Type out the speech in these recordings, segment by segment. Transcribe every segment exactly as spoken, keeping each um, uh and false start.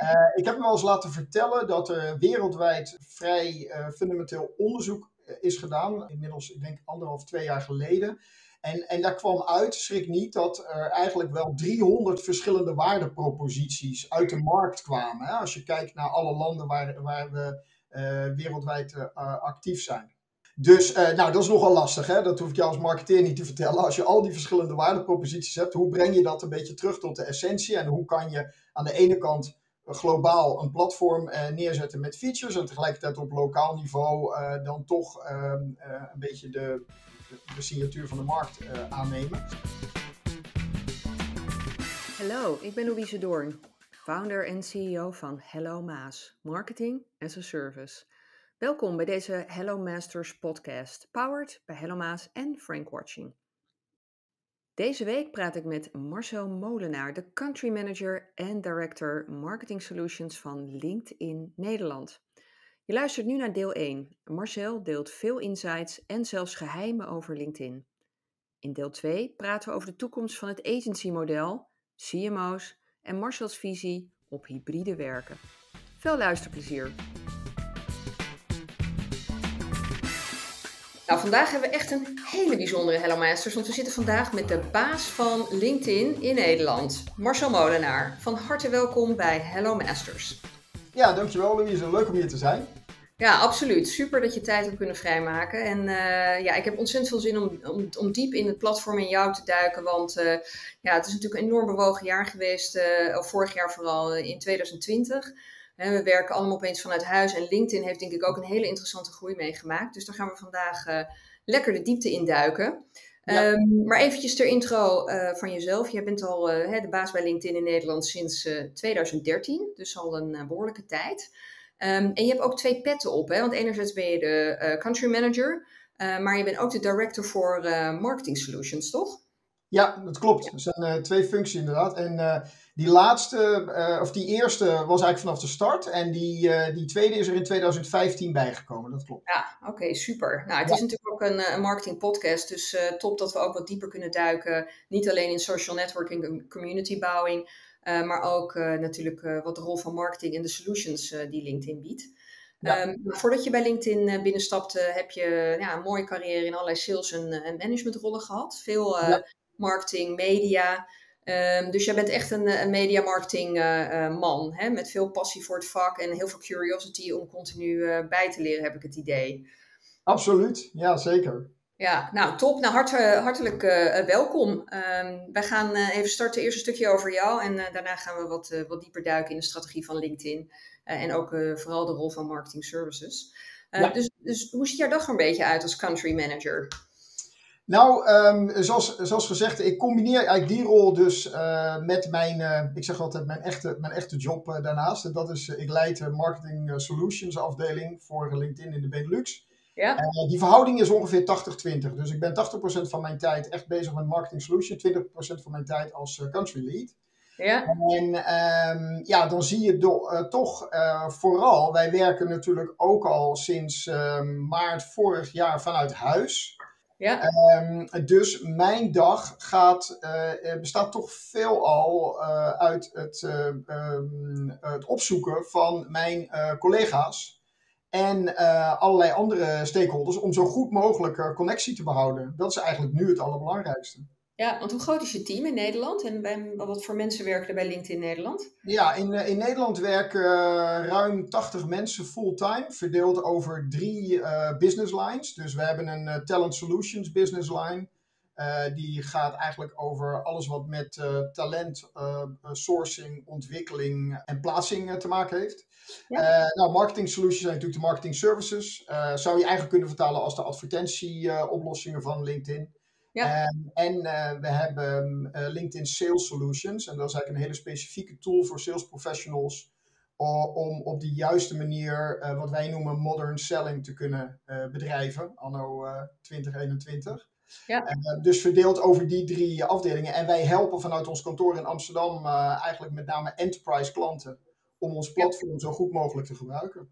Uh, ik heb me wel eens laten vertellen dat er wereldwijd vrij uh, fundamenteel onderzoek is gedaan. Inmiddels, ik denk anderhalf, twee jaar geleden. En, en daar kwam uit, schrik niet, dat er eigenlijk wel driehonderd verschillende waardeproposities uit de markt kwamen. Hè? Als je kijkt naar alle landen waar, waar we uh, wereldwijd uh, actief zijn. Dus uh, nou, dat is nogal lastig. Hè? Dat hoef ik jou als marketeer niet te vertellen. Als je al die verschillende waardeproposities hebt, hoe breng je dat een beetje terug tot de essentie? En hoe kan je aan de ene kant globaal een platform uh, neerzetten met features en tegelijkertijd op lokaal niveau uh, dan toch uh, uh, een beetje de, de, de signatuur van de markt uh, aannemen. Hallo, ik ben Louise Doorn, founder en C E O van Hello Maas, Marketing as a Service. Welkom bij deze Hello Masters podcast, powered bij Hello Maas en Frank Watching. Deze week praat ik met Marcel Molenaar, de Country Manager en Director Marketing Solutions van LinkedIn Nederland. Je luistert nu naar deel één. Marcel deelt veel insights en zelfs geheimen over LinkedIn. In deel twee praten we over de toekomst van het agency-model, C M O's en Marcels visie op hybride werken. Veel luisterplezier! Nou, vandaag hebben we echt een hele bijzondere Hello Masters, want we zitten vandaag met de baas van LinkedIn in Nederland, Marcel Molenaar. Van harte welkom bij Hello Masters. Ja, dankjewel Louise. Leuk om hier te zijn. Ja, absoluut. Super dat je tijd hebt kunnen vrijmaken. En uh, ja, ik heb ontzettend veel zin om, om, om diep in het platform en jou te duiken, want uh, ja, het is natuurlijk een enorm bewogen jaar geweest, uh, of vorig jaar vooral uh, in twintig twintig. We werken allemaal opeens vanuit huis en LinkedIn heeft denk ik ook een hele interessante groei meegemaakt. Dus daar gaan we vandaag uh, lekker de diepte in duiken. Ja. Um, maar eventjes ter intro uh, van jezelf. Jij bent al uh, de baas bij LinkedIn in Nederland sinds uh, twintig dertien, dus al een uh, behoorlijke tijd. Um, en je hebt ook twee petten op, hè? Want enerzijds ben je de uh, country manager, uh, maar je bent ook de director voor uh, marketing solutions, toch? Ja, dat klopt. Er zijn uh, twee functies inderdaad. En uh, die laatste, uh, of die eerste was eigenlijk vanaf de start. En die, uh, die tweede is er in twintig vijftien bijgekomen, dat klopt. Ja, oké, okay, super. Nou, het ja. is natuurlijk ook een, een marketing podcast. Dus uh, top dat we ook wat dieper kunnen duiken. Niet alleen in social networking en community bouwing. Uh, maar ook uh, natuurlijk uh, wat de rol van marketing en de solutions uh, die LinkedIn biedt. Ja. Um, voordat je bij LinkedIn uh, binnenstapte, heb je ja, een mooie carrière in allerlei sales- en, en managementrollen gehad. Veel uh, ja. marketing, media. Um, dus jij bent echt een, een media marketing uh, uh, man, hè? Met veel passie voor het vak en heel veel curiosity om continu uh, bij te leren, heb ik het idee. Absoluut, ja zeker. Ja, nou top. Nou, hart, hartelijk uh, welkom. Um, wij gaan uh, even starten, eerst een stukje over jou en uh, daarna gaan we wat, uh, wat dieper duiken in de strategie van LinkedIn uh, en ook uh, vooral de rol van marketing services. Uh, ja. dus, dus hoe ziet jouw dag er een beetje uit als country manager? Nou, um, zoals, zoals gezegd, ik combineer eigenlijk die rol dus uh, met mijn, uh, ik zeg altijd mijn echte, mijn echte job uh, daarnaast. En dat is, uh, ik leid de marketing solutions afdeling voor LinkedIn in de Benelux. Ja. Uh, die verhouding is ongeveer tachtig twintig. Dus ik ben tachtig procent van mijn tijd echt bezig met marketing solution, twintig procent van mijn tijd als uh, country lead. Ja. En um, ja, dan zie je do, uh, toch uh, vooral, wij werken natuurlijk ook al sinds uh, maart vorig jaar vanuit huis. Ja. Um, dus mijn dag gaat, uh, bestaat toch veelal uh, uit het, uh, um, het opzoeken van mijn uh, collega's en uh, allerlei andere stakeholders om zo goed mogelijk uh, connectie te behouden. Dat is eigenlijk nu het allerbelangrijkste. Ja, want hoe groot is je team in Nederland en bij, wat voor mensen werken er bij LinkedIn Nederland? Ja, in, in Nederland werken uh, ruim tachtig mensen fulltime, verdeeld over drie uh, business lines. Dus we hebben een uh, Talent Solutions business line. Uh, die gaat eigenlijk over alles wat met uh, talent, uh, sourcing, ontwikkeling en plaatsing uh, te maken heeft. Ja. Uh, nou, marketing solutions zijn natuurlijk de marketing services. Uh, zou je eigenlijk kunnen vertalen als de advertentie-oplossingen uh, van LinkedIn. Ja. Um, en uh, we hebben uh, LinkedIn Sales Solutions. En dat is eigenlijk een hele specifieke tool voor sales professionals. Uh, om op de juiste manier uh, wat wij noemen modern selling te kunnen uh, bedrijven. Anno uh, twintig eenentwintig. Ja. Uh, dus verdeeld over die drie afdelingen. En wij helpen vanuit ons kantoor in Amsterdam uh, eigenlijk met name enterprise klanten. Om ons platform ja. zo goed mogelijk te gebruiken.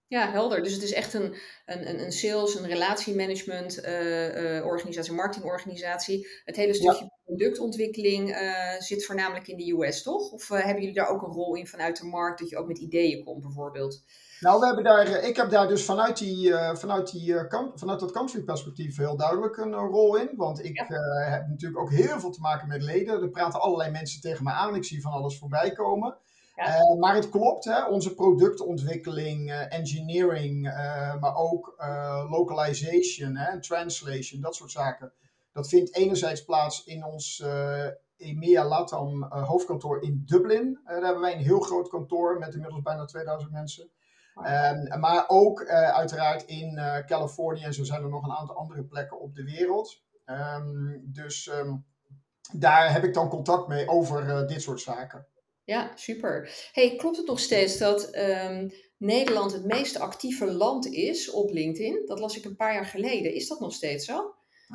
Ja, helder. Dus het is echt een, een, een een sales, een relatiemanagement eh, eh, organisatie, een marketingorganisatie. Het hele Ja. stukje productontwikkeling eh, zit voornamelijk in de U S, toch? Of eh, hebben jullie daar ook een rol in vanuit de markt, dat je ook met ideeën komt bijvoorbeeld? Nou, we hebben daar, eh, ik heb daar dus vanuit, die, eh, vanuit, die, eh, kan- vanuit dat country perspectief heel duidelijk een eh, rol in. Want ik Ja. eh, heb natuurlijk ook heel veel te maken met leden. Er praten allerlei mensen tegen me aan. Ik zie van alles voorbij komen. Ja. Eh, maar het klopt, hè, onze productontwikkeling, eh, engineering, eh, maar ook eh, localization, hè, translation, dat soort zaken. Dat vindt enerzijds plaats in ons eh EMEA LATAM eh, hoofdkantoor in Dublin. Eh, daar hebben wij een heel groot kantoor met inmiddels bijna tweeduizend mensen. Wauw. Um, maar ook uh, uiteraard in uh, Californië en zo zijn er nog een aantal andere plekken op de wereld. Um, dus um, daar heb ik dan contact mee over uh, dit soort zaken. Ja, super. Hey, klopt het nog steeds dat ehm, Nederland het meest actieve land is op LinkedIn? Dat las ik een paar jaar geleden. Is dat nog steeds zo?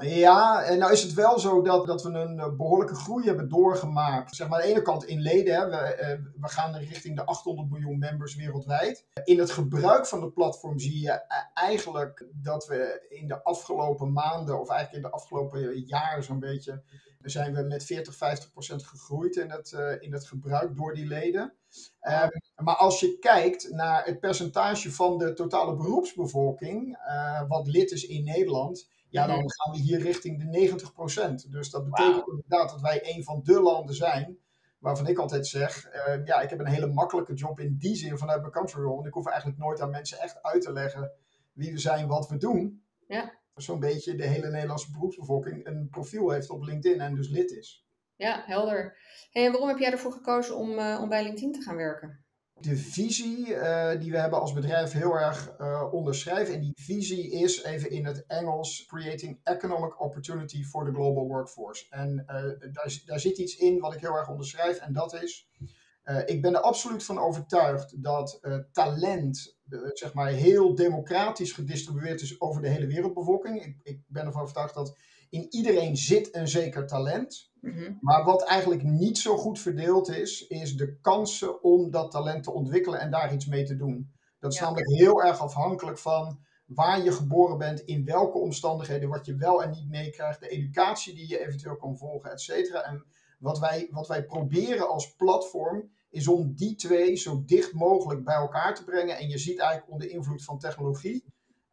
Ja, en nou is het wel zo dat, dat we een uh, behoorlijke groei hebben doorgemaakt. Zeg maar aan de ene kant in leden, hè, we, uh, we gaan richting de achthonderd miljoen members wereldwijd. In het gebruik van de platform zie je uh, eigenlijk dat we in de afgelopen maanden, of eigenlijk in de afgelopen jaar zo'n beetje, zijn we met veertig, vijftig procent gegroeid in het, uh, in het gebruik door die leden. Um, maar als je kijkt naar het percentage van de totale beroepsbevolking, uh, wat lid is in Nederland, ja, dan gaan we hier richting de negentig procent. Dus dat betekent Wauw. inderdaad dat wij een van de landen zijn waarvan ik altijd zeg, uh, ja, ik heb een hele makkelijke job in die zin vanuit mijn country role. En ik hoef eigenlijk nooit aan mensen echt uit te leggen wie we zijn, wat we doen. Ja. Zo'n beetje de hele Nederlandse beroepsbevolking een profiel heeft op LinkedIn en dus lid is. Ja, helder. Hey, en waarom heb jij ervoor gekozen om, uh, om bij LinkedIn te gaan werken? De visie uh, die we hebben als bedrijf heel erg uh, onderschrijven. En die visie is, even in het Engels, creating economic opportunity for the global workforce. En uh, daar, daar zit iets in wat ik heel erg onderschrijf. En dat is, uh, ik ben er absoluut van overtuigd dat uh, talent, uh, zeg maar, heel democratisch gedistribueerd is over de hele wereldbevolking. Ik, ik ben ervan overtuigd dat in iedereen zit een zeker talent. Mm-hmm. Maar wat eigenlijk niet zo goed verdeeld is, is de kansen om dat talent te ontwikkelen en daar iets mee te doen. Dat is ja. namelijk heel erg afhankelijk van waar je geboren bent, in welke omstandigheden, wat je wel en niet meekrijgt, de educatie die je eventueel kan volgen, et cetera. En wat wij, wat wij proberen als platform is om die twee zo dicht mogelijk bij elkaar te brengen. En je ziet eigenlijk onder invloed van technologie.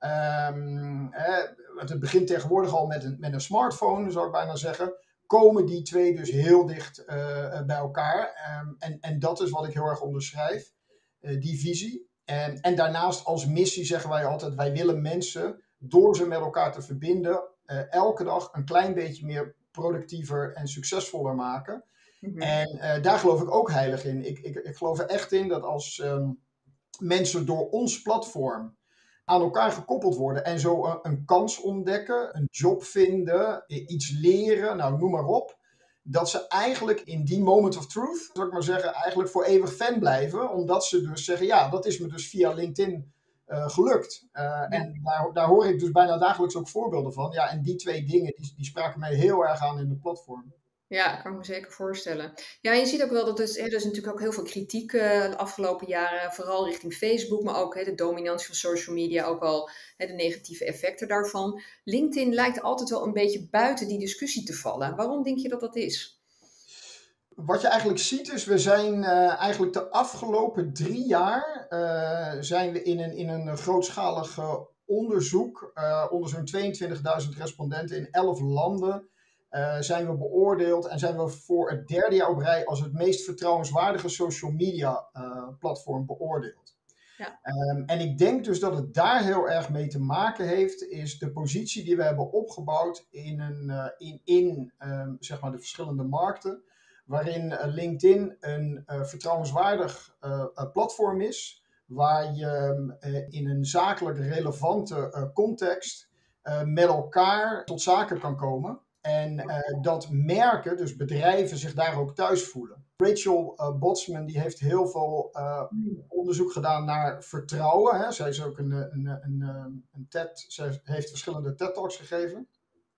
Um, eh, het begint tegenwoordig al met een, met een smartphone, zou ik bijna zeggen. Komen die twee dus heel dicht uh, bij elkaar. Um, en, en dat is wat ik heel erg onderschrijf, uh, die visie. En, en daarnaast als missie zeggen wij altijd, wij willen mensen, door ze met elkaar te verbinden, uh, elke dag een klein beetje meer productiever en succesvoller maken. Mm-hmm. En uh, daar geloof ik ook heilig in. Ik, ik, ik geloof er echt in dat als um, mensen door ons platform aan elkaar gekoppeld worden en zo een, een kans ontdekken, een job vinden, iets leren, nou noem maar op. Dat ze eigenlijk in die moment of truth, zou ik maar zeggen, eigenlijk voor eeuwig fan blijven. Omdat ze dus zeggen, ja, dat is me dus via LinkedIn uh, gelukt. Uh, ja. En daar, daar hoor ik dus bijna dagelijks ook voorbeelden van. Ja, en die twee dingen, die, die spraken mij heel erg aan in de platform. Ja, kan ik me zeker voorstellen. Ja, je ziet ook wel dat er, hè, er is natuurlijk ook heel veel kritiek uh, de afgelopen jaren, vooral richting Facebook, maar ook hè, de dominantie van social media, ook wel hè, de negatieve effecten daarvan. LinkedIn lijkt altijd wel een beetje buiten die discussie te vallen. Waarom denk je dat dat is? Wat je eigenlijk ziet is, we zijn uh, eigenlijk de afgelopen drie jaar uh, zijn we in een, in een grootschalig uh, onderzoek uh, onder zo'n tweeëntwintigduizend respondenten in elf landen. Uh, zijn we beoordeeld en zijn we voor het derde jaar op rij als het meest vertrouwenswaardige social media uh, platform beoordeeld. Ja. Um, en ik denk dus dat het daar heel erg mee te maken heeft, is de positie die we hebben opgebouwd in, een, uh, in, in um, zeg maar de verschillende markten, waarin uh, LinkedIn een uh, vertrouwenswaardig uh, uh, platform is, waar je uh, in een zakelijk relevante uh, context uh, met elkaar tot zaken kan komen. En uh, dat merken, dus bedrijven, zich daar ook thuis voelen. Rachel uh, Botsman die heeft heel veel uh, onderzoek gedaan naar vertrouwen. Hè. Zij is ook een, een, een, een TED, zij heeft verschillende TED-talks gegeven.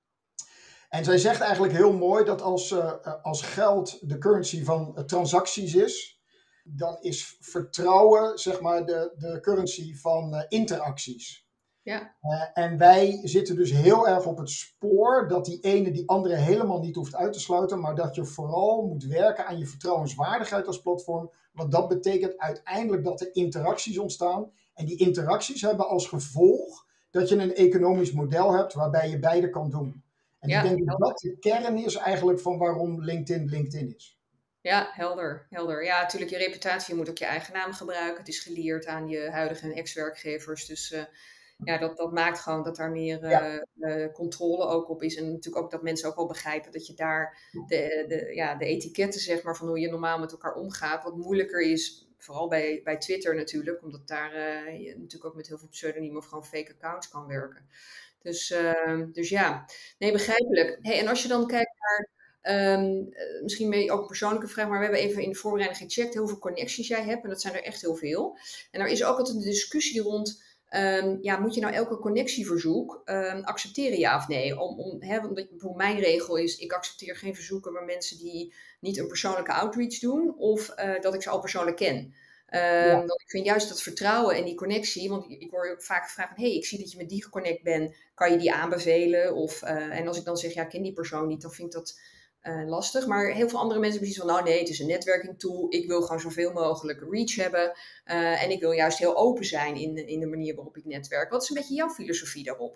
En zij zegt eigenlijk heel mooi dat als, uh, als geld de currency van uh, transacties is, dan is vertrouwen zeg maar de, de currency van uh, interacties. Ja. Uh, en wij zitten dus heel erg op het spoor dat die ene die andere helemaal niet hoeft uit te sluiten, maar dat je vooral moet werken aan je vertrouwenswaardigheid als platform. Want dat betekent uiteindelijk dat er interacties ontstaan. En die interacties hebben als gevolg dat je een economisch model hebt waarbij je beide kan doen. En ja, ik denk dat dat de kern is eigenlijk van waarom LinkedIn LinkedIn is. Ja, helder, helder. Ja, natuurlijk, je reputatie, je moet ook je eigen naam gebruiken. Het is geleerd aan je huidige en ex-werkgevers. Dus uh, ja, dat, dat maakt gewoon dat daar meer uh, ja. uh, controle ook op is. En natuurlijk ook dat mensen ook wel begrijpen dat je daar de, de, ja, de etiketten, zeg maar, van hoe je normaal met elkaar omgaat, wat moeilijker is. Vooral bij, bij Twitter natuurlijk, omdat daar uh, je natuurlijk ook met heel veel pseudoniemen of gewoon fake accounts kan werken. Dus, uh, dus ja, nee, begrijpelijk. Hey, en als je dan kijkt naar, um, uh, misschien ben je ook een persoonlijke vraag, maar we hebben even in de voorbereiding gecheckt hoeveel connecties jij hebt. En dat zijn er echt heel veel. En er is ook altijd een discussie rond, um, ja, moet je nou elke connectieverzoek um, accepteren, ja of nee? Om, om, hè, want bijvoorbeeld mijn regel is, ik accepteer geen verzoeken bij mensen die niet een persoonlijke outreach doen, of uh, dat ik ze al persoonlijk ken. Um, ja. Dat ik vind juist dat vertrouwen en die connectie, want ik hoor je ook vaak gevraagd van, hey, ik zie dat je met die geconnect bent, kan je die aanbevelen? Of, uh, en als ik dan zeg, ja, ik ken die persoon niet, dan vind ik dat uh, lastig. Maar heel veel andere mensen hebben zoiets van, nou nee, het is een netwerking tool, ik wil gewoon zoveel mogelijk reach hebben uh, en ik wil juist heel open zijn in, in de manier waarop ik netwerk. Wat is een beetje jouw filosofie daarop?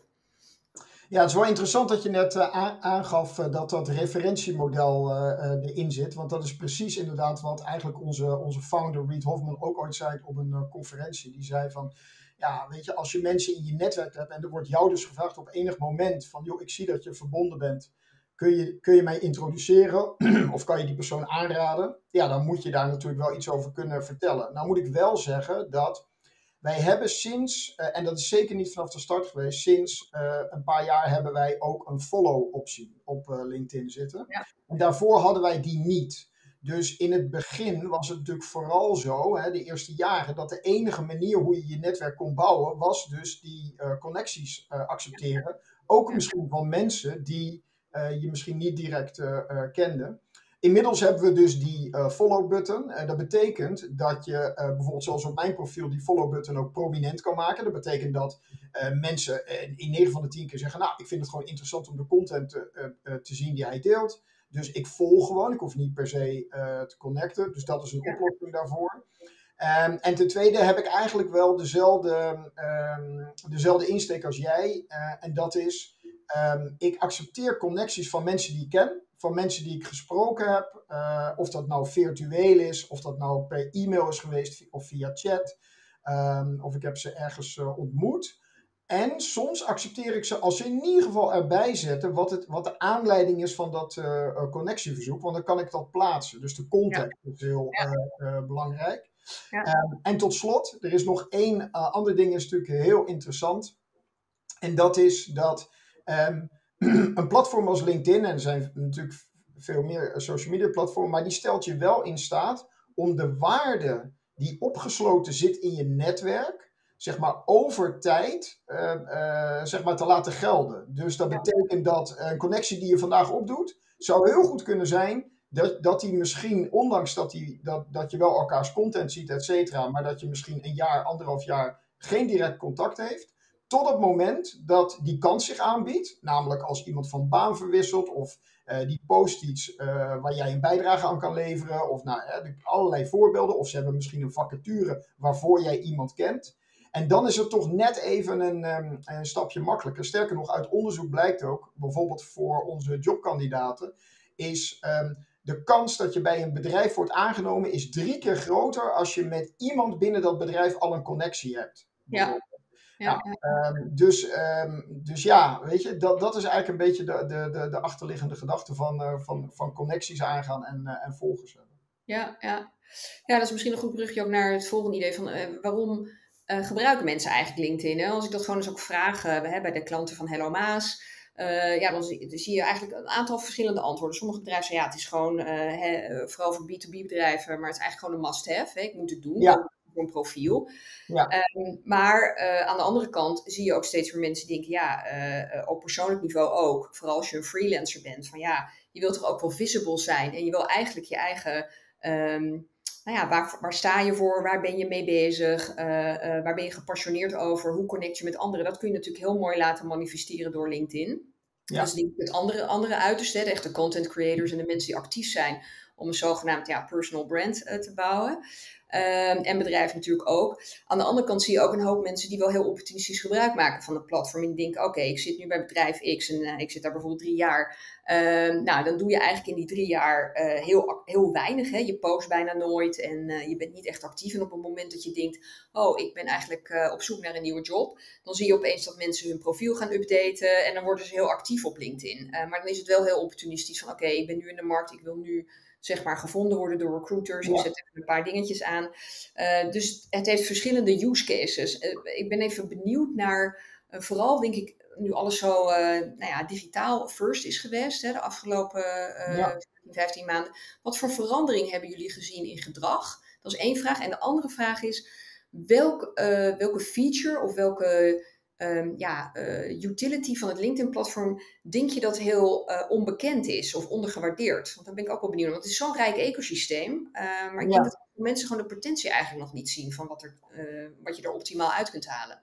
Ja, het is wel interessant dat je net uh, aangaf uh, dat dat referentiemodel uh, uh, erin zit. Want dat is precies inderdaad wat eigenlijk onze, onze founder Reid Hoffman ook ooit zei op een uh, conferentie. Die zei van, ja, weet je, als je mensen in je netwerk hebt en er wordt jou dus gevraagd op enig moment van, joh, ik zie dat je verbonden bent. Kun je, kun je mij introduceren of kan je die persoon aanraden? Ja, dan moet je daar natuurlijk wel iets over kunnen vertellen. Nou moet ik wel zeggen dat wij hebben sinds, uh, en dat is zeker niet vanaf de start geweest, sinds uh, een paar jaar hebben wij ook een follow-optie op uh, LinkedIn zitten. Ja. En daarvoor hadden wij die niet. Dus in het begin was het natuurlijk vooral zo, hè, de eerste jaren, dat de enige manier hoe je je netwerk kon bouwen, was dus die uh, connecties uh, accepteren. Ook ja. misschien van mensen die uh, je misschien niet direct uh, uh, kende. Inmiddels hebben we dus die uh, follow-button. Uh, dat betekent dat je uh, bijvoorbeeld zoals op mijn profiel die follow-button ook prominent kan maken. Dat betekent dat uh, mensen uh, in negen van de tien keer zeggen, nou, ik vind het gewoon interessant om de content te, uh, uh, te zien die hij deelt. Dus ik volg gewoon, ik hoef niet per se uh, te connecten. Dus dat is een oplossing daarvoor. Um, en ten tweede heb ik eigenlijk wel dezelfde, um, dezelfde insteek als jij. Uh, en dat is, um, ik accepteer connecties van mensen die ik ken. Van mensen die ik gesproken heb, uh, of dat nou virtueel is, of dat nou per e-mail is geweest of via chat, um, of ik heb ze ergens uh, ontmoet. En soms accepteer ik ze als ze in ieder geval erbij zetten wat, het, wat de aanleiding is van dat uh, connectieverzoek, want dan kan ik dat plaatsen. Dus de context ja. is heel ja. uh, uh, belangrijk. Ja. Um, en tot slot, er is nog één uh, ander ding, is natuurlijk heel interessant. En dat is dat Um, een platform als LinkedIn, en er zijn natuurlijk veel meer social media platformen, maar die stelt je wel in staat om de waarde die opgesloten zit in je netwerk, zeg maar over tijd, uh, uh, zeg maar te laten gelden. Dus dat betekent dat een connectie die je vandaag opdoet, zou heel goed kunnen zijn dat, dat die misschien, ondanks dat, die, dat, dat je wel elkaars content ziet, et cetera, maar dat je misschien een jaar, anderhalf jaar geen direct contact heeft, tot het moment dat die kans zich aanbiedt, namelijk als iemand van baan verwisselt of uh, die post iets uh, waar jij een bijdrage aan kan leveren, of nou, uh, allerlei voorbeelden, of ze hebben misschien een vacature waarvoor jij iemand kent. En dan is het toch net even een, um, een stapje makkelijker. Sterker nog, uit onderzoek blijkt ook, bijvoorbeeld voor onze jobkandidaten, is um, de kans dat je bij een bedrijf wordt aangenomen is drie keer groter als je met iemand binnen dat bedrijf al een connectie hebt. Ja. Ja, ja. Um, dus, um, dus ja, weet je, dat, dat is eigenlijk een beetje de, de, de, de achterliggende gedachte van, uh, van, van connecties aangaan en, uh, en volgers hebben. Ja, ja. ja, dat is misschien een goed brugje ook naar het volgende idee van uh, waarom uh, gebruiken mensen eigenlijk LinkedIn? Hè? Als ik dat gewoon eens ook vraag uh, bij de klanten van Hello Maas, uh, ja, dan zie, dan zie je eigenlijk een aantal verschillende antwoorden. Sommige bedrijven zeggen ja, het is gewoon, uh, he, vooral voor B twee B bedrijven, maar het is eigenlijk gewoon een must-have. Hè? Ik moet het doen. Ja. Een profiel. Ja. Um, maar uh, aan de andere kant zie je ook steeds meer mensen die denken, ja, uh, uh, op persoonlijk niveau ook, vooral als je een freelancer bent, van ja, je wilt toch ook wel visible zijn en je wil eigenlijk je eigen um, nou ja, waar, waar sta je voor? Waar ben je mee bezig? Uh, uh, waar ben je gepassioneerd over? Hoe connect je met anderen? Dat kun je natuurlijk heel mooi laten manifesteren door LinkedIn. Ja. Dus die, het andere, andere uiterste, de echte content creators en de mensen die actief zijn om een zogenaamd ja, personal brand uh, te bouwen. Um, en bedrijven natuurlijk ook. Aan de andere kant zie je ook een hoop mensen die wel heel opportunistisch gebruik maken van het platform. En die denken, oké, okay, ik zit nu bij bedrijf X en uh, ik zit daar bijvoorbeeld drie jaar. Um, nou, dan doe je eigenlijk in die drie jaar uh, heel, heel weinig. Hè? Je post bijna nooit en uh, je bent niet echt actief. En op het moment dat je denkt, oh, ik ben eigenlijk uh, op zoek naar een nieuwe job. Dan zie je opeens dat mensen hun profiel gaan updaten. En dan worden ze heel actief op LinkedIn. Uh, maar dan is het wel heel opportunistisch van, oké, okay, ik ben nu in de markt, ik wil nu zeg maar gevonden worden door recruiters. Ja. Ik zet even een paar dingetjes aan. Uh, dus het heeft verschillende use cases. Uh, ik ben even benieuwd naar, uh, vooral denk ik, nu alles zo uh, nou ja, digitaal first is geweest, hè, de afgelopen uh, ja. vijftien maanden. Wat voor verandering hebben jullie gezien in gedrag? Dat is één vraag. En de andere vraag is, welk, uh, welke feature of welke Um, ja, uh, utility van het LinkedIn-platform, denk je dat heel uh, onbekend is of ondergewaardeerd? Want daar ben ik ook wel benieuwd. Want het is zo'n rijk ecosysteem. Uh, maar ik ja. denk dat mensen gewoon de potentie eigenlijk nog niet zien van wat, er, uh, wat je er optimaal uit kunt halen.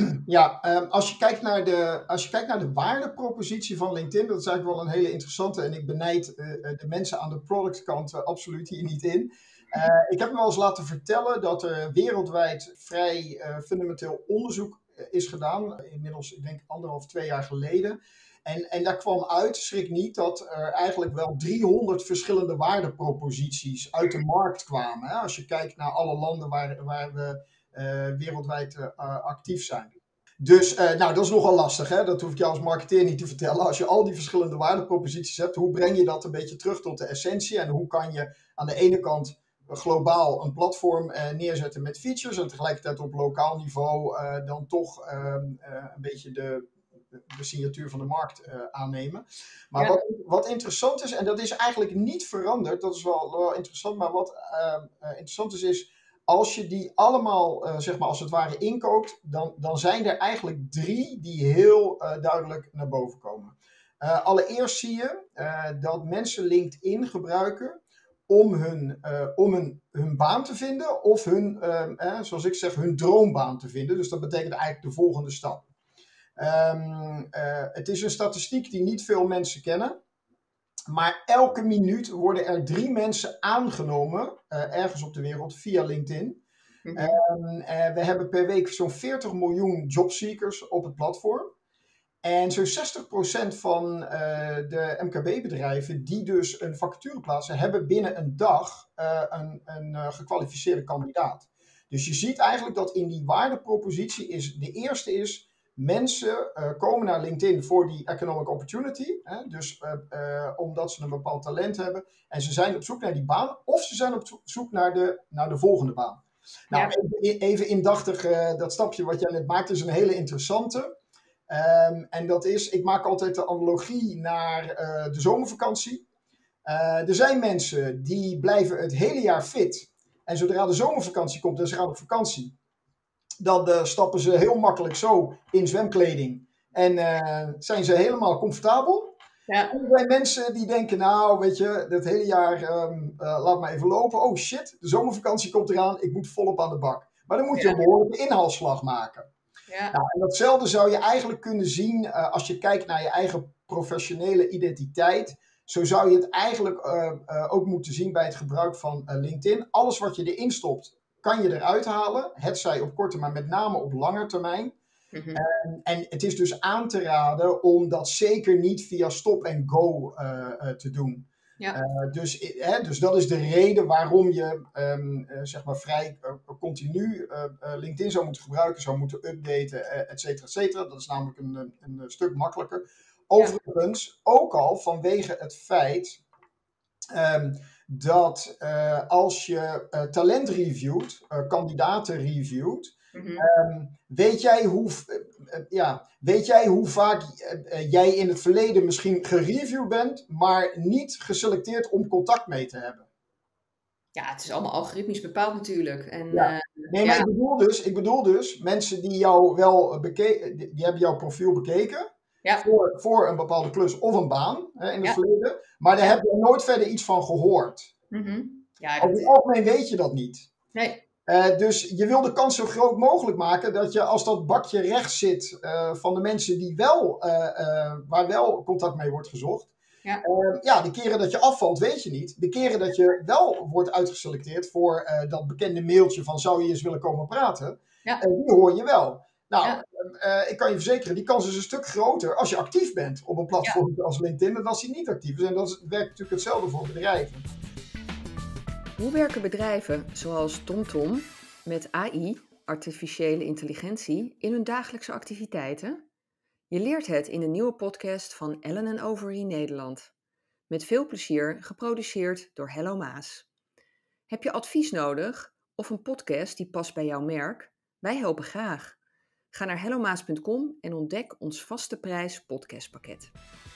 Ja, um, als je kijkt naar de, als je kijkt naar de waardepropositie van LinkedIn, dat is eigenlijk wel een hele interessante. En ik benijd uh, de mensen aan de productkant uh, absoluut hier niet in. Uh, ik heb me wel eens laten vertellen dat er wereldwijd vrij uh, fundamenteel onderzoek is gedaan, inmiddels ik denk anderhalf, twee jaar geleden. En, en daar kwam uit, schrik niet, dat er eigenlijk wel driehonderd verschillende waardeproposities uit de markt kwamen. Hè? Als je kijkt naar alle landen waar, waar we uh, wereldwijd uh, actief zijn. Dus uh, nou, dat is nogal lastig, hè? Dat hoef ik jou als marketeer niet te vertellen. Als je al die verschillende waardeproposities hebt, hoe breng je dat een beetje terug tot de essentie? En hoe kan je aan de ene kant globaal een platform uh, neerzetten met features en tegelijkertijd op lokaal niveau uh, dan toch uh, uh, een beetje de, de signatuur van de markt uh, aannemen. Maar ja. wat, wat interessant is, en dat is eigenlijk niet veranderd, dat is wel, wel interessant, maar wat uh, uh, interessant is, is als je die allemaal, uh, zeg maar als het ware inkoopt, dan, dan zijn er eigenlijk drie die heel uh, duidelijk naar boven komen. Uh, allereerst zie je uh, dat mensen LinkedIn gebruiken om hun, uh, om hun, hun baan te vinden of hun, uh, eh, zoals ik zeg, hun droombaan te vinden. Dus dat betekent eigenlijk de volgende stap. Um, uh, het is een statistiek die niet veel mensen kennen. Maar elke minuut worden er drie mensen aangenomen, uh, ergens op de wereld, via LinkedIn. Mm-hmm. Um, uh, we hebben per week zo'n veertig miljoen jobseekers op het platform. En zo'n zestig procent van uh, de M K B-bedrijven die dus een vacature plaatsen, hebben binnen een dag uh, een, een uh, gekwalificeerde kandidaat. Dus je ziet eigenlijk dat in die waardepropositie is, de eerste is, mensen uh, komen naar LinkedIn voor die economic opportunity. Hè, dus uh, uh, omdat ze een bepaald talent hebben en ze zijn op zoek naar die baan of ze zijn op zoek naar de, naar de volgende baan. Nou, ja. even, even indachtig, uh, dat stapje wat jij net maakt is een hele interessante. Um, en dat is, ik maak altijd de analogie naar uh, de zomervakantie. Uh, er zijn mensen die blijven het hele jaar fit. En zodra de zomervakantie komt en ze gaan op vakantie, dan uh, stappen ze heel makkelijk zo in zwemkleding. En uh, zijn ze helemaal comfortabel. Ja. En er zijn mensen die denken, nou weet je, het hele jaar um, uh, laat maar even lopen. Oh shit, de zomervakantie komt eraan, ik moet volop aan de bak. Maar dan moet je ja. een behoorlijke inhaalslag maken. Ja. Nou, en datzelfde zou je eigenlijk kunnen zien uh, als je kijkt naar je eigen professionele identiteit. Zo zou je het eigenlijk uh, uh, ook moeten zien bij het gebruik van uh, LinkedIn. Alles wat je erin stopt, kan je eruit halen. Hetzij op korte, maar met name op lange termijn. Mm-hmm. En, en het is dus aan te raden om dat zeker niet via stop en go uh, uh, te doen. Ja. Uh, dus, hè, dus dat is de reden waarom je um, uh, zeg maar vrij uh, continu uh, uh, LinkedIn zou moeten gebruiken, zou moeten updaten, uh, et cetera, et cetera. Dat is namelijk een, een, een stuk makkelijker. Overigens, ja. ook al vanwege het feit um, dat uh, als je uh, talent reviewt, uh, kandidaten reviewt, mm-hmm. um, weet jij hoe, uh, uh, ja, weet jij hoe vaak uh, uh, jij in het verleden misschien gereviewd bent, maar niet geselecteerd om contact mee te hebben? Ja, het is allemaal algoritmisch bepaald natuurlijk. En, ja. uh, nee, maar ja. ik, bedoel dus, ik bedoel dus, mensen die jou wel bekeken, die, die hebben jouw profiel bekeken. Ja. Voor, voor een bepaalde klus of een baan hè, in het ja. verleden. Maar daar ja. heb je nooit verder iets van gehoord. Mm-hmm. Ja, Over dat het is... algemeen weet je dat niet. Nee. Uh, dus je wil de kans zo groot mogelijk maken dat je als dat bakje rechts zit uh, van de mensen die wel, uh, uh, waar wel contact mee wordt gezocht. Ja. Uh, ja, de keren dat je afvalt weet je niet. De keren dat je wel wordt uitgeselecteerd voor uh, dat bekende mailtje van zou je eens willen komen praten. Ja. Uh, die hoor je wel. Nou, ja. uh, ik kan je verzekeren, die kans is een stuk groter als je actief bent op een platform ja. als LinkedIn dan als die niet actief is. En dat werkt natuurlijk hetzelfde voor bedrijven. Hoe werken bedrijven zoals TomTom met A I, artificiële intelligentie, in hun dagelijkse activiteiten? Je leert het in de nieuwe podcast van Ellen en Overy Nederland. Met veel plezier geproduceerd door Hello Maas. Heb je advies nodig of een podcast die past bij jouw merk? Wij helpen graag. Ga naar hello maas punt com en ontdek ons vaste prijs podcastpakket.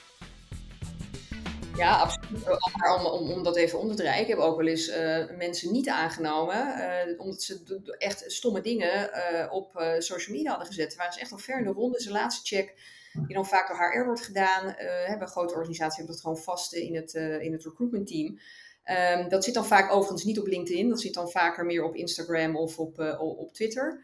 Ja, absoluut. Maar om, om, om dat even om te draaien. Ik heb ook wel eens uh, mensen niet aangenomen. Uh, omdat ze echt stomme dingen uh, op uh, social media hadden gezet. Waren ze echt al ver in de ronde. Dus de laatste check, die dan vaak door H R wordt gedaan. Uh, hebben grote organisaties hebben dat gewoon vast in het, uh, in het recruitment team. Um, dat zit dan vaak overigens niet op LinkedIn. Dat zit dan vaker meer op Instagram of op, uh, op Twitter.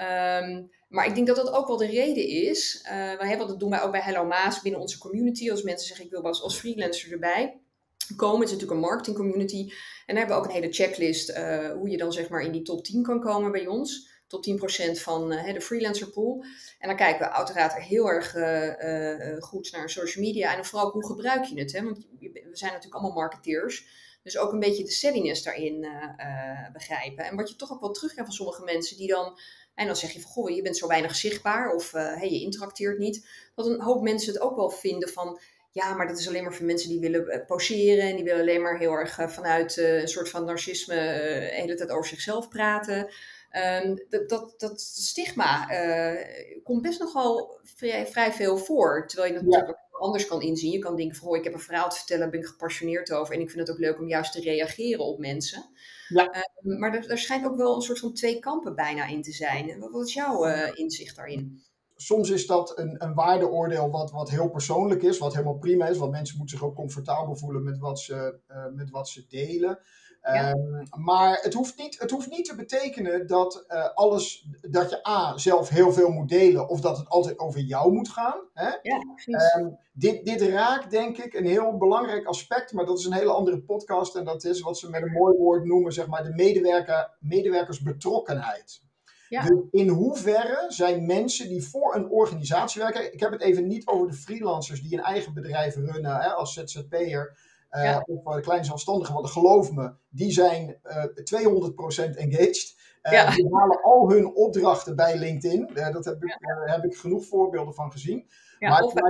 Um, maar ik denk dat dat ook wel de reden is. Uh, wij hebben, dat doen wij ook bij Hello Maas binnen onze community. Als mensen zeggen ik wil als, als freelancer erbij komen. Het is natuurlijk een marketing community. En dan hebben we ook een hele checklist uh, hoe je dan zeg maar in die top tien kan komen bij ons. Top tien procent van uh, de freelancer pool. En dan kijken we uiteraard heel erg uh, uh, goed naar social media. En dan vooral ook hoe gebruik je het. Hè? Want we zijn natuurlijk allemaal marketeers. Dus ook een beetje de savviness daarin uh, uh, begrijpen. En wat je toch ook wel terugkrijgt van sommige mensen die dan... En dan zeg je van, goh, je bent zo weinig zichtbaar of uh, hey, je interacteert niet. Dat een hoop mensen het ook wel vinden van... Ja, maar dat is alleen maar voor mensen die willen uh, poseren. En die willen alleen maar heel erg uh, vanuit uh, een soort van narcisme uh, de hele tijd over zichzelf praten. Um, dat, dat, dat stigma uh, komt best nogal vrij, vrij veel voor. Terwijl je dat ja. natuurlijk anders kan inzien. Je kan denken van, oh, ik heb een verhaal te vertellen, daar ben ik gepassioneerd over. En ik vind het ook leuk om juist te reageren op mensen. Ja. Uh, maar er, er schijnt ook wel een soort van twee kampen bijna in te zijn. Wat, wat is jouw uh, inzicht daarin? Soms is dat een, een waardeoordeel wat, wat heel persoonlijk is, wat helemaal prima is. Want mensen moeten zich ook comfortabel voelen met wat ze, uh, met wat ze delen. Ja. Um, maar het hoeft, niet, het hoeft niet te betekenen dat uh, alles, dat je A, zelf heel veel moet delen of dat het altijd over jou moet gaan. Hè? Ja, um, dit, dit raakt denk ik een heel belangrijk aspect, maar dat is een hele andere podcast en dat is wat ze met een mooi woord noemen, zeg maar de medewerker, medewerkersbetrokkenheid. Ja. Dus in hoeverre zijn mensen die voor een organisatie werken, ik heb het even niet over de freelancers die een eigen bedrijf runnen hè, als Z Z P'er, Uh, ja. of uh, kleine zelfstandigen, want geloof me, die zijn uh, tweehonderd procent engaged. Uh, ja. Die halen al hun opdrachten bij LinkedIn. Uh, dat heb ik, ja. uh, heb ik genoeg voorbeelden van gezien. Ja, maar, of bij maar,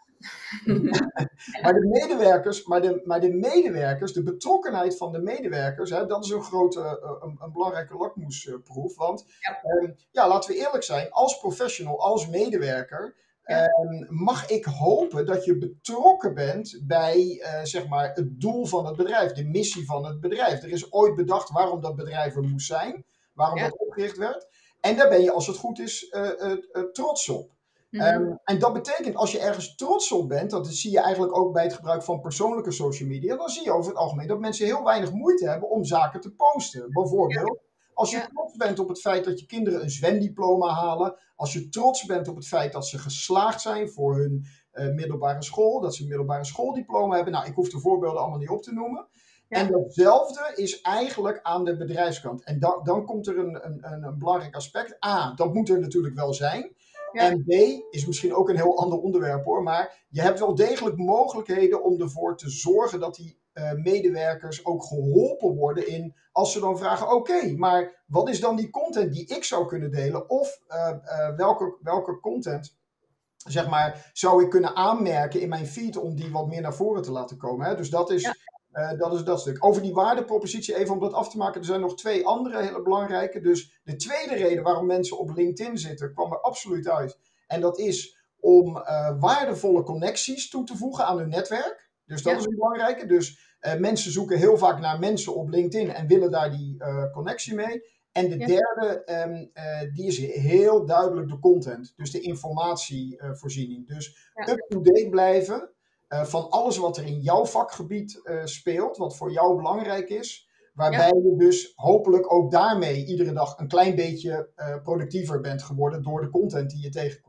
de, maar, de medewerkers, maar, de, maar de medewerkers, de betrokkenheid van de medewerkers, hè, dat is een grote, uh, een, een belangrijke lakmoesproef. Want ja. Um, ja, laten we eerlijk zijn, als professional, als medewerker, Ja. Um, mag ik hopen dat je betrokken bent bij uh, zeg maar het doel van het bedrijf, de missie van het bedrijf. Er is ooit bedacht waarom dat bedrijf er moest zijn, waarom ja. dat opgericht werd. En daar ben je, als het goed is, uh, uh, uh, trots op. Mm-hmm. Um, en dat betekent, als je ergens trots op bent, dat zie je eigenlijk ook bij het gebruik van persoonlijke social media, dan zie je over het algemeen dat mensen heel weinig moeite hebben om zaken te posten. Bijvoorbeeld, ja. Als je ja. trots bent op het feit dat je kinderen een zwemdiploma halen, als je trots bent op het feit dat ze geslaagd zijn voor hun uh, middelbare school, dat ze een middelbare schooldiploma hebben. Nou, ik hoef de voorbeelden allemaal niet op te noemen. Ja. En datzelfde is eigenlijk aan de bedrijfskant. En da- dan komt er een, een, een belangrijk aspect. A, dat moet er natuurlijk wel zijn. Ja. En B, is misschien ook een heel ander onderwerp hoor, maar je hebt wel degelijk mogelijkheden om ervoor te zorgen dat die uh, medewerkers ook geholpen worden in, als ze dan vragen, oké, okay, maar wat is dan die content die ik zou kunnen delen? Of uh, uh, welke, welke content, zeg maar, zou ik kunnen aanmerken in mijn feed om die wat meer naar voren te laten komen? Hè? Dus dat is, ja. uh, dat is dat stuk. Over die waardepropositie, even om dat af te maken, er zijn nog twee andere hele belangrijke. Dus de tweede reden waarom mensen op LinkedIn zitten, kwam er absoluut uit. En dat is om uh, waardevolle connecties toe te voegen aan hun netwerk. Dus dat ja. is een belangrijke. Dus uh, mensen zoeken heel vaak naar mensen op LinkedIn en willen daar die uh, connectie mee. En de ja. derde, um, uh, die is heel duidelijk de content. Dus de informatievoorziening. Uh, dus ja. up-to-date blijven uh, van alles wat er in jouw vakgebied uh, speelt, wat voor jou belangrijk is. Waarbij Ja. je dus hopelijk ook daarmee iedere dag een klein beetje uh, productiever bent geworden door de content die je tegenkomt.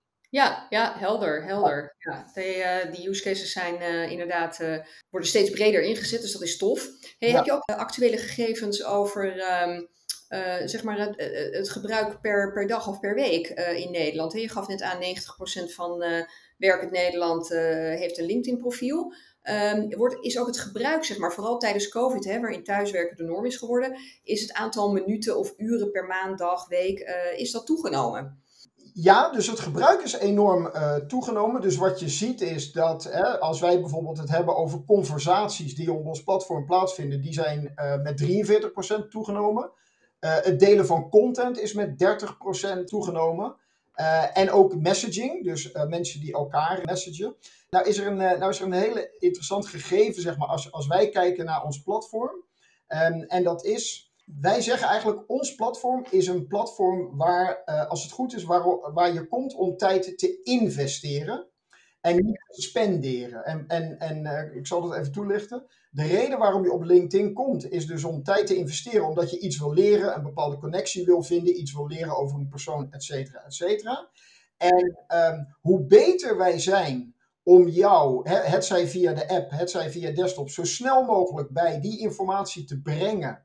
Ja, ja, helder, helder. Ja, die, uh, die use cases zijn uh, inderdaad, uh, worden steeds breder ingezet, dus dat is tof. Hey, Ja. Heb je ook uh, actuele gegevens over um, uh, zeg maar het, het gebruik per, per dag of per week uh, in Nederland? Hey, je gaf net aan negentig procent van uh, werkend Nederland uh, heeft een LinkedIn profiel. Um, wordt, is ook het gebruik, zeg maar, vooral tijdens COVID, hè, waarin thuiswerken de norm is geworden, is het aantal minuten of uren per maand, dag, week, uh, is dat toegenomen? Ja, dus het gebruik is enorm uh, toegenomen. Dus wat je ziet is dat hè, als wij bijvoorbeeld het hebben over conversaties die op ons platform plaatsvinden, die zijn uh, met drieënveertig procent toegenomen. Uh, het delen van content is met dertig procent toegenomen. Uh, en ook messaging, dus uh, mensen die elkaar messagen. Nou is er een, uh, nou is er een hele interessant gegeven, zeg maar, als, als wij kijken naar ons platform. Um, en dat is... Wij zeggen eigenlijk, ons platform is een platform waar, uh, als het goed is, waar, waar je komt om tijd te investeren en niet te spenderen. En, en, en uh, ik zal dat even toelichten. De reden waarom je op LinkedIn komt, is dus om tijd te investeren, omdat je iets wil leren, een bepaalde connectie wil vinden, iets wil leren over een persoon, et cetera, et cetera. En um, hoe beter wij zijn om jou, het zij via de app, het zij via desktop, zo snel mogelijk bij die informatie te brengen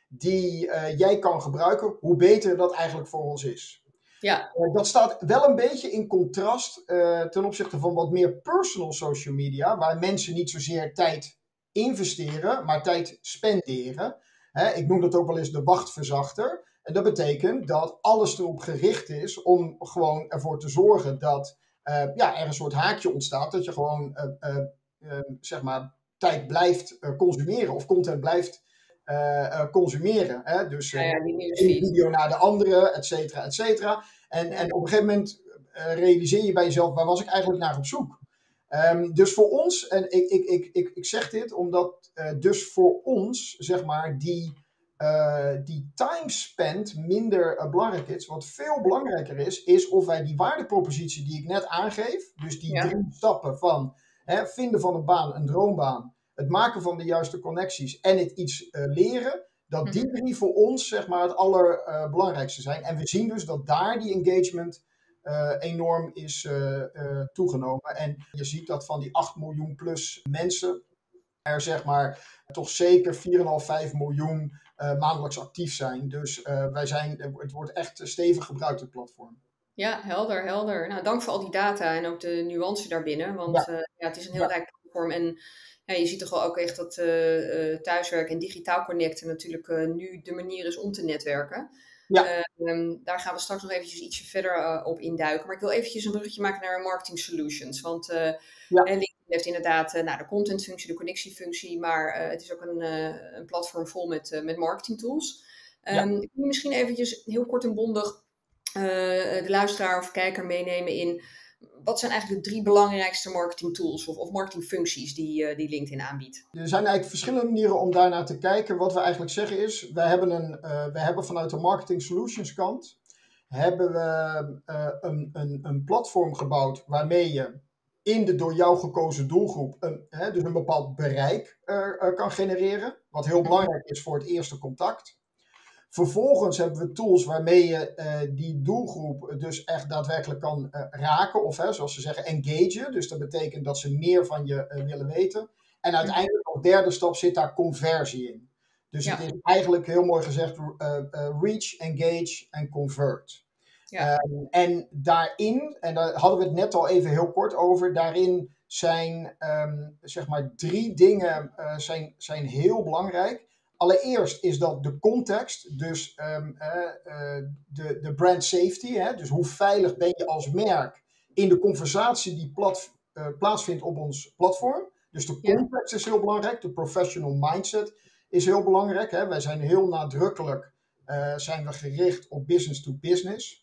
die uh, jij kan gebruiken, hoe beter dat eigenlijk voor ons is. Ja. Uh, dat staat wel een beetje in contrast uh, ten opzichte van wat meer personal social media, waar mensen niet zozeer tijd investeren, maar tijd spenderen. Hè, ik noem dat ook wel eens de wachtverzachter. En dat betekent dat alles erop gericht is om gewoon ervoor te zorgen dat uh, ja, er een soort haakje ontstaat, dat je gewoon uh, uh, uh, zeg maar tijd blijft uh, consumeren of content blijft Uh, uh, consumeren. Hè? Dus uh, ja, ja, een video naar de andere, et cetera, et cetera. En, en op een gegeven moment uh, realiseer je bij jezelf, waar was ik eigenlijk naar op zoek? Um, dus voor ons, en ik, ik, ik, ik, ik zeg dit omdat uh, dus voor ons, zeg maar, die, uh, die time spent minder uh, belangrijk is. Wat veel belangrijker is, is of wij die waardepropositie die ik net aangeef, dus die ja. drie stappen van hè, vinden van een baan, een droombaan, het maken van de juiste connecties en het iets uh, leren, dat die drie voor ons zeg maar het allerbelangrijkste uh, zijn. En we zien dus dat daar die engagement uh, enorm is uh, uh, toegenomen. En je ziet dat van die acht miljoen plus mensen er zeg maar toch zeker vier komma vijf, vijf miljoen uh, maandelijks actief zijn. Dus uh, wij zijn, het wordt echt stevig gebruikt, het platform. Ja, helder, helder. Nou, dank voor al die data en ook de nuance daarbinnen. Want ja. Uh, ja, het is een heel ja. rijk platform. En ja, je ziet toch wel ook echt dat uh, uh, thuiswerken en digitaal connecten natuurlijk uh, nu de manier is om te netwerken. Ja. Uh, um, daar gaan we straks nog eventjes ietsje verder uh, op induiken. Maar ik wil eventjes een bruggetje maken naar marketing solutions. Want uh, ja. LinkedIn heeft inderdaad uh, nou, de contentfunctie, de connectiefunctie. Maar uh, het is ook een, uh, een platform vol met, uh, met marketing tools. Um, ja. Ik wil misschien eventjes heel kort en bondig uh, de luisteraar of kijker meenemen in wat zijn eigenlijk de drie belangrijkste marketing tools of, of marketingfuncties die, uh, die LinkedIn aanbiedt? Er zijn eigenlijk verschillende manieren om daarnaar te kijken. Wat we eigenlijk zeggen is, wij hebben, een, uh, wij hebben vanuit de marketing solutions kant hebben we uh, een, een, een platform gebouwd waarmee je in de door jou gekozen doelgroep een, hè, dus een bepaald bereik uh, uh, kan genereren. Wat heel belangrijk is voor het eerste contact. Vervolgens hebben we tools waarmee je uh, die doelgroep dus echt daadwerkelijk kan uh, raken. Of hè, zoals ze zeggen, engagen. Dus dat betekent dat ze meer van je uh, willen weten. En uiteindelijk als derde stap zit daar conversie in. Dus ja. Het is eigenlijk heel mooi gezegd uh, uh, reach, engage en convert. Ja. Um, en daarin, en daar hadden we het net al even heel kort over. Daarin zijn um, zeg maar drie dingen uh, zijn, zijn heel belangrijk. Allereerst is dat de context, dus um, uh, uh, de, de brand safety. Hè? Dus hoe veilig ben je als merk in de conversatie die plat, uh, plaatsvindt op ons platform. Dus de context ja. is heel belangrijk, de professional mindset is heel belangrijk. Hè? Wij zijn heel nadrukkelijk uh, zijn we gericht op business to business.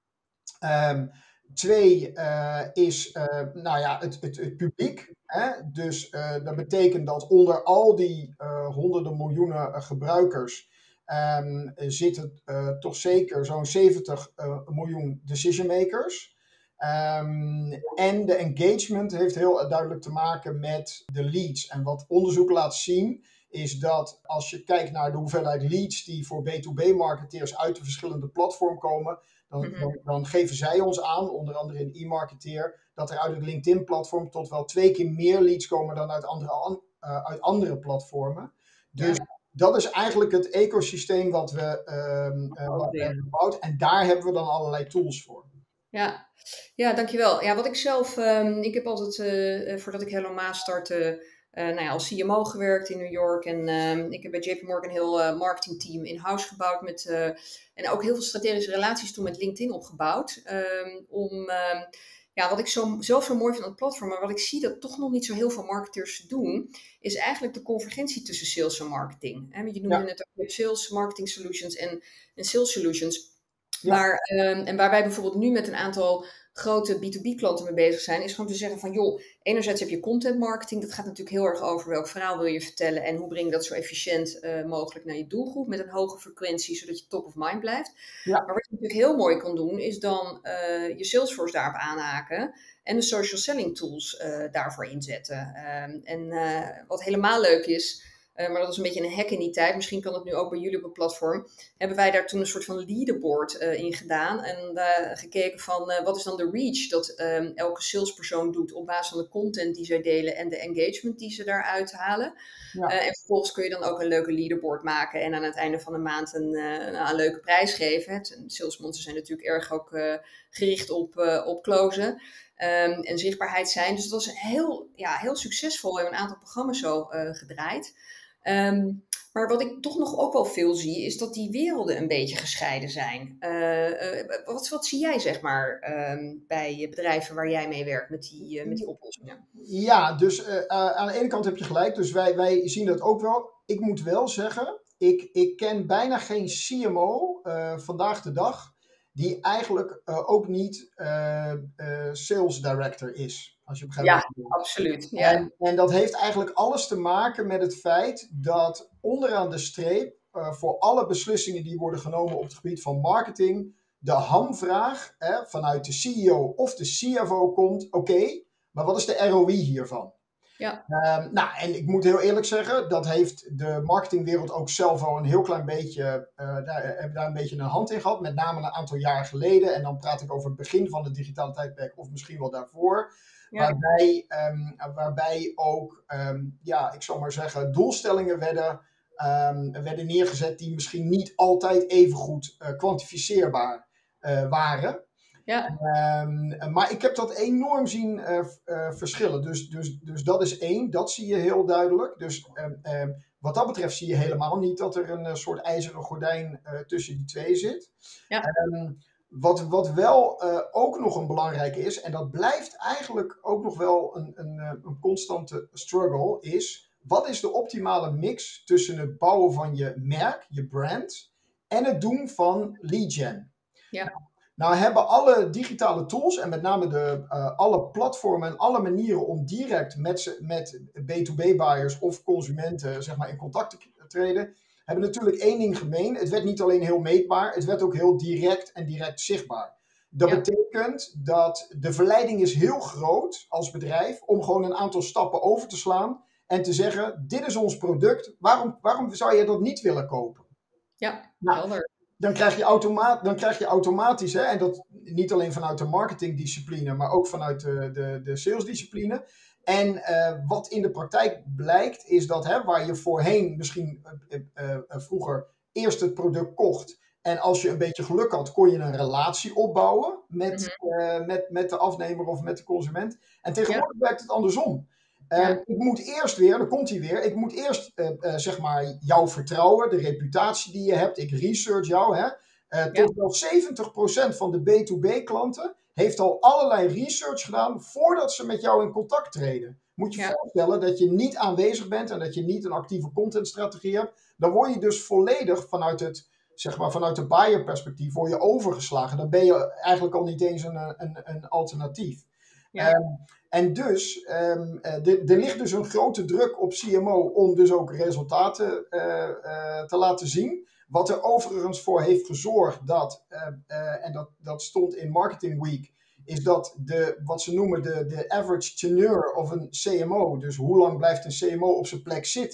Um, Twee uh, is uh, nou ja, het, het, het publiek. Hè? Dus uh, dat betekent dat onder al die uh, honderden miljoenen uh, gebruikers um, zitten uh, toch zeker zo'n zeventig uh, miljoen decision makers. Um, en de engagement heeft heel duidelijk te maken met de leads. En wat onderzoek laat zien is dat als je kijkt naar de hoeveelheid leads die voor B twee B marketeers uit de verschillende platforms komen, dan, Mhm. dan, dan geven zij ons aan, onder andere in e-marketeer, dat er uit het LinkedIn-platform tot wel twee keer meer leads komen dan uit andere, an- uh, uit andere platformen. Dus Ja. dat is eigenlijk het ecosysteem wat we, um, uh, wat we hebben gebouwd. En daar hebben we dan allerlei tools voor. Ja, ja, dankjewel. Ja, wat ik zelf, um, ik heb altijd, uh, voordat ik Hello Ma startte, uh, nou ja, als C M O gewerkt in New York. En uh, ik heb bij J P Morgan een heel uh, marketingteam in-house gebouwd. Met, uh, en ook heel veel strategische relaties toen met LinkedIn opgebouwd. Um, om, um, ja, wat ik zo, zelf zo mooi vind aan het platform, maar wat ik zie dat toch nog niet zo heel veel marketeurs doen, is eigenlijk de convergentie tussen sales en marketing. Hè? Je noemde ja. net ook sales, marketing solutions en, en sales solutions. Ja. Maar, um, en waar wij bijvoorbeeld nu met een aantal grote B twee B klanten mee bezig zijn, is gewoon te zeggen van joh, enerzijds heb je content marketing, dat gaat natuurlijk heel erg over welk verhaal wil je vertellen en hoe breng je dat zo efficiënt uh, mogelijk naar je doelgroep met een hoge frequentie, zodat je top of mind blijft. Ja. Maar wat je natuurlijk heel mooi kan doen, is dan uh, je Salesforce daarop aanhaken en de social selling tools uh, daarvoor inzetten. Um, en uh, wat helemaal leuk is, Uh, maar dat is een beetje een hack in die tijd. Misschien kan het nu ook bij jullie op het platform. Hebben wij daar toen een soort van leaderboard uh, in gedaan. En uh, gekeken van uh, wat is dan de reach dat um, elke salespersoon doet op basis van de content die zij delen en de engagement die ze daaruit halen. Ja. Uh, en vervolgens kun je dan ook een leuke leaderboard maken en aan het einde van de maand een, uh, een, een leuke prijs geven. Het, salesmonsters zijn natuurlijk erg ook uh, gericht op, uh, op closen. Um, en zichtbaarheid zijn. Dus dat was heel, ja, heel succesvol. We hebben een aantal programma's zo uh, gedraaid. Um, maar wat ik toch nog ook wel veel zie, is dat die werelden een beetje gescheiden zijn. Uh, uh, wat, wat zie jij, zeg maar, um, bij bedrijven waar jij mee werkt met die, uh, met die oplossingen? Ja, dus uh, uh, aan de ene kant heb je gelijk. Dus wij, wij zien dat ook wel. Ik moet wel zeggen, ik, ik ken bijna geen C M O uh, vandaag de dag die eigenlijk uh, ook niet uh, uh, sales director is. Als je begrijpt. Ja, absoluut. Ja. En, en dat heeft eigenlijk alles te maken met het feit dat onderaan de streep uh, voor alle beslissingen die worden genomen op het gebied van marketing de hamvraag eh, vanuit de C E O of de C F O komt, oké, okay, maar wat is de R O I hiervan? Ja. Um, nou, en ik moet heel eerlijk zeggen, dat heeft de marketingwereld ook zelf al een heel klein beetje, uh, daar, hebben daar een beetje een hand in gehad, met name een aantal jaar geleden. En dan praat ik over het begin van het digitale tijdperk of misschien wel daarvoor. Ja. Waarbij, um, waarbij ook, um, ja, ik zal maar zeggen, doelstellingen werden, um, werden neergezet die misschien niet altijd even goed uh, kwantificeerbaar uh, waren. Ja. Um, maar ik heb dat enorm zien uh, uh, verschillen. Dus, dus, dus dat is één, dat zie je heel duidelijk. Dus um, um, wat dat betreft zie je helemaal niet dat er een uh, soort ijzeren gordijn uh, tussen die twee zit. Ja. Um, wat, wat wel uh, ook nog een belangrijke is, en dat blijft eigenlijk ook nog wel een, een, een constante struggle, is wat is de optimale mix tussen het bouwen van je merk, je brand, en het doen van lead gen? Ja. Nou hebben alle digitale tools en met name de, uh, alle platformen en alle manieren om direct met, met B twee B buyers of consumenten zeg maar, in contact te treden, hebben natuurlijk één ding gemeen. Het werd niet alleen heel meetbaar, het werd ook heel direct en direct zichtbaar. Dat ja. betekent dat de verleiding is heel groot als bedrijf om gewoon een aantal stappen over te slaan en te zeggen, dit is ons product, waarom, waarom zou je dat niet willen kopen? Ja, nou, helder. Dan krijg je, automa- dan krijg je automatisch, hè, en dat niet alleen vanuit de marketingdiscipline, maar ook vanuit de, de, de salesdiscipline. En uh, wat in de praktijk blijkt, is dat hè, waar je voorheen misschien uh, uh, uh, vroeger eerst het product kocht. En als je een beetje geluk had, kon je een relatie opbouwen met, mm-hmm. uh, met, met de afnemer of met de consument. En tegenwoordig ja. werkt het andersom. Uh, ja. Ik moet eerst weer, dan komt hij weer, ik moet eerst uh, uh, zeg maar jou vertrouwen, de reputatie die je hebt, ik research jou. Hè. Uh, tot ja. wel zeventig procent van de B twee B klanten heeft al allerlei research gedaan voordat ze met jou in contact treden. Moet je ja. voorstellen dat je niet aanwezig bent en dat je niet een actieve contentstrategie hebt. Dan word je dus volledig vanuit het, zeg maar, vanuit de buyer perspectief word je overgeslagen. Dan ben je eigenlijk al niet eens een, een, een alternatief. Ja. Um, en dus, um, er ligt dus een grote druk op C M O om dus ook resultaten uh, uh, te laten zien. Wat er overigens voor heeft gezorgd dat, uh, uh, en dat, dat stond in Marketing Week, is dat de, wat ze noemen de, de average tenure of een C M O, dus hoe lang blijft een C M O op zijn plek zitten,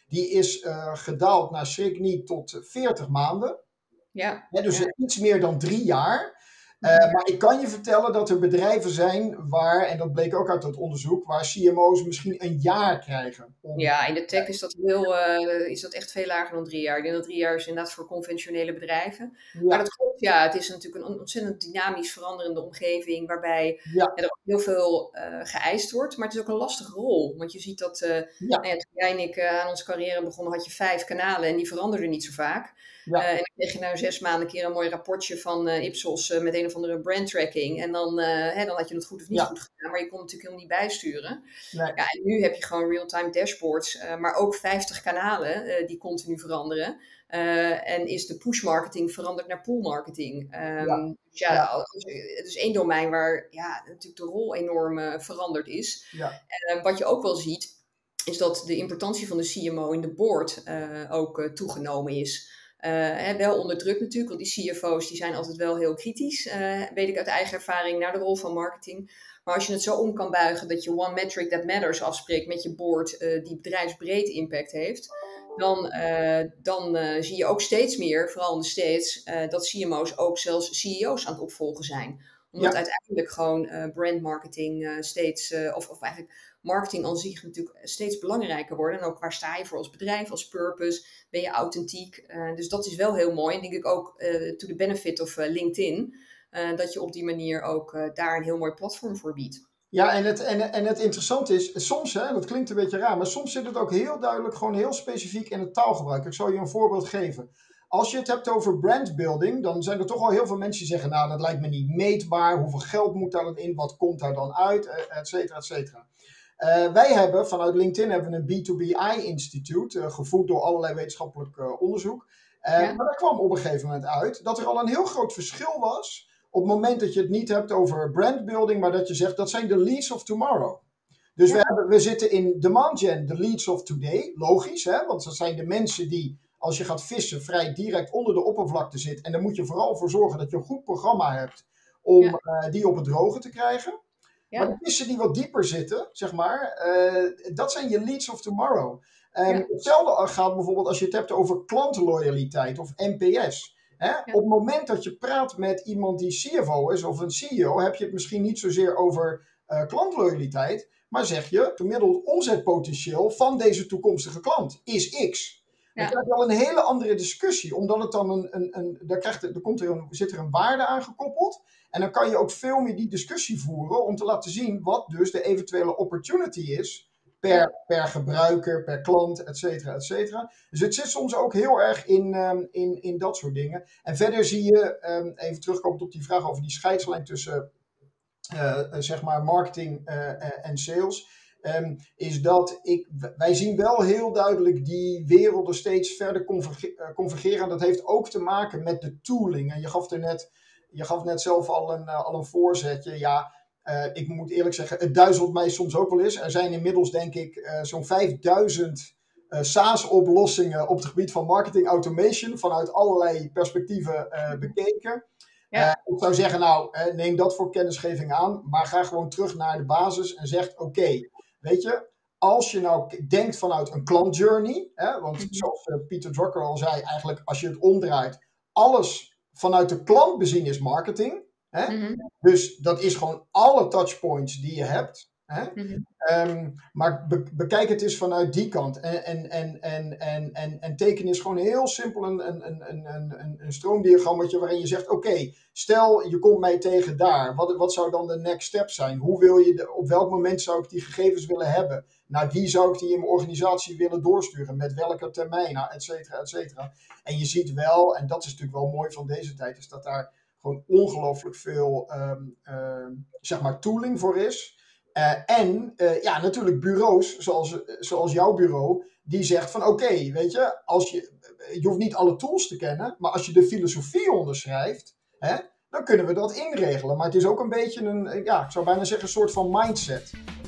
die is uh, gedaald naar schrik niet tot veertig maanden. Ja. Hè, dus ja. iets meer dan drie jaar. Uh, maar ik kan je vertellen dat er bedrijven zijn waar, en dat bleek ook uit dat onderzoek, waar C M O's misschien een jaar krijgen. Om... Ja, in de tech is dat, heel, uh, is dat echt veel lager dan drie jaar. Ik denk dat drie jaar is inderdaad voor conventionele bedrijven. Ja. Maar dat klopt, ja, het is natuurlijk een ontzettend dynamisch veranderende omgeving, waarbij ja. er ook heel veel uh, geëist wordt. Maar het is ook een lastige rol, want je ziet dat, uh, ja. nou ja, toen jij en ik uh, aan onze carrière begonnen, had je vijf kanalen en die veranderden niet zo vaak. Ja. Uh, en dan kreeg je na zes maanden een keer een mooi rapportje van uh, Ipsos uh, met een of andere brand tracking. En dan, uh, hè, dan had je het goed of niet ja. goed gedaan, maar je kon het natuurlijk helemaal niet bijsturen. Nee. Ja, en nu heb je gewoon real-time dashboards, uh, maar ook vijftig kanalen uh, die continu veranderen. Uh, en is de push marketing veranderd naar pull marketing. Um, ja. Dus ja, ja. Het is één domein waar ja, natuurlijk de rol enorm uh, veranderd is. Ja. Uh, wat je ook wel ziet, is dat de importantie van de C M O in de board uh, ook uh, toegenomen is. Uh, hè, wel onder druk natuurlijk, want die C F O's die zijn altijd wel heel kritisch, uh, weet ik uit eigen ervaring, naar de rol van marketing. Maar als je het zo om kan buigen dat je one metric that matters afspreekt met je board uh, die bedrijfsbreed impact heeft, dan, uh, dan uh, zie je ook steeds meer, vooral in de States, uh, dat C M O's ook zelfs C E O's aan het opvolgen zijn. Omdat ja. uiteindelijk gewoon uh, brandmarketing uh, steeds, uh, of, of eigenlijk marketing aan zich natuurlijk steeds belangrijker worden. En ook waar sta je voor als bedrijf, als purpose, ben je authentiek. Uh, dus dat is wel heel mooi. En denk ik ook uh, to the benefit of uh, LinkedIn, uh, dat je op die manier ook uh, daar een heel mooi platform voor biedt. Ja, en het, en, en het interessante is, soms, hè, dat klinkt een beetje raar, maar soms zit het ook heel duidelijk, gewoon heel specifiek in het taalgebruik. Ik zal je een voorbeeld geven. Als je het hebt over brandbuilding, dan zijn er toch al heel veel mensen die zeggen, nou, dat lijkt me niet meetbaar, hoeveel geld moet daar dan in, wat komt daar dan uit, et cetera, et cetera. Uh, wij hebben, vanuit LinkedIn hebben we een B twee B I-instituut, uh, gevoed door allerlei wetenschappelijk uh, onderzoek. Uh, ja. Maar daar kwam op een gegeven moment uit dat er al een heel groot verschil was op het moment dat je het niet hebt over brandbuilding, maar dat je zegt, dat zijn de leads of tomorrow. Dus ja. we, hebben, we zitten in demand gen, de leads of today, logisch, hè? Want dat zijn de mensen die, als je gaat vissen, vrij direct onder de oppervlakte zitten. En daar moet je vooral voor zorgen dat je een goed programma hebt om ja. uh, die op het droge te krijgen. Ja. Maar de vissen die wat dieper zitten, zeg maar, uh, dat zijn je leads of tomorrow. Um, ja. Hetzelfde gaat bijvoorbeeld als je het hebt over klantenloyaliteit of N P S. Hè? Ja. Op het moment dat je praat met iemand die C F O is of een C E O, heb je het misschien niet zozeer over uh, klantloyaliteit, maar zeg je, gemiddeld omzetpotentieel van deze toekomstige klant is X. Dan ja. krijg je al een hele andere discussie, omdat het dan een, een, een daar, krijgt, er komt er een, zit er een waarde aan gekoppeld. En dan kan je ook veel meer die discussie voeren om te laten zien wat dus de eventuele opportunity is per, per gebruiker, per klant, et cetera, et cetera. Dus het zit soms ook heel erg in, um, in, in dat soort dingen. En verder zie je, um, even terugkomend op die vraag over die scheidslijn tussen uh, uh, zeg maar marketing uh, uh, en sales. Um, is dat ik, wij zien wel heel duidelijk die werelden steeds verder converge- uh, convergeren. Dat heeft ook te maken met de tooling. En je gaf er net, je gaf net zelf al een, uh, al een voorzetje. Ja, uh, ik moet eerlijk zeggen, het duizelt mij soms ook wel eens. Er zijn inmiddels denk ik uh, zo'n vijfduizend uh, SaaS-oplossingen op het gebied van marketing automation vanuit allerlei perspectieven uh, bekeken. Ja. Uh, ik zou zeggen, nou, uh, neem dat voor kennisgeving aan, maar ga gewoon terug naar de basis en zeg, oké, okay, weet je, als je nou denkt vanuit een klantjourney, hè, want mm-hmm. zoals uh, Peter Drucker al zei, eigenlijk als je het omdraait, alles vanuit de klant bezien is marketing. Hè? Mm-hmm. Dus dat is gewoon alle touchpoints die je hebt. Hè? Mm-hmm. Um, maar be- bekijk het eens vanuit die kant. En, en, en, en, en, en, en teken is gewoon heel simpel een, een, een, een, een, een stroomdiagrammetje waarin je zegt, oké, okay, stel je komt mij tegen daar. Wat, wat zou dan de next step zijn? Hoe wil je de, op welk moment zou ik die gegevens willen hebben? Naar wie zou ik die in mijn organisatie willen doorsturen? Met welke termijn? Nou, et cetera, et cetera. En je ziet wel, en dat is natuurlijk wel mooi van deze tijd, is dat daar gewoon ongelooflijk veel um, um, zeg maar tooling voor is. Uh, en uh, ja, natuurlijk bureaus, zoals, zoals jouw bureau, die zegt van oké, okay, weet je, als je, je hoeft niet alle tools te kennen, maar als je de filosofie onderschrijft, hè, dan kunnen we dat inregelen. Maar het is ook een beetje een, ja, ik zou bijna zeggen, een soort van mindset.